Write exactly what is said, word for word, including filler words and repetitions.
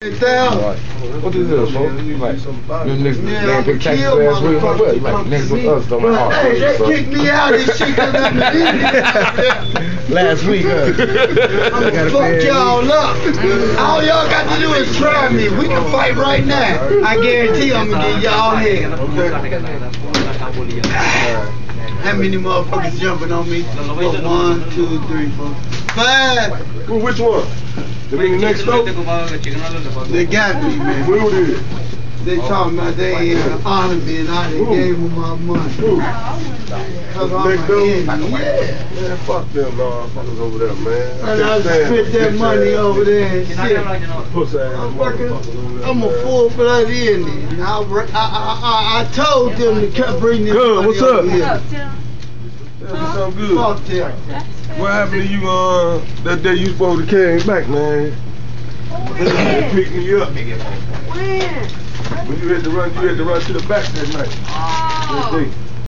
Down. What is this, bro? You like, them niggas Yeah, pick taxes last week. Like, what? You like, niggas with us, don't like, oh, hey, they kicked me out and shit because I'm the last week, huh? I'm gonna fuck y'all up. All y'all got to do is try me. We can fight right now. I guarantee I'm gonna get y'all head. How many motherfuckers jumping on me? One, two, three, four, five. Well, which one? The nigga next door? They got me, man. Who did? They talking about they ain't honor me and I done gave them my money. Who? Cause I'm Next an door? enemy. Yeah. Man, fuck them motherfuckers over there, man. And I spent that money over there and shit. Pussy ass I'm working. motherfuckers. I'm a full-blood Indian. I, I, I, I told them to come bring this Good, money what's over up? here. That's something good. Fuck them. What happened to you, uh, that day you supposed to came back, man? They picked me up. When? When you had to run, you had to run to the back that night. Oh. That day.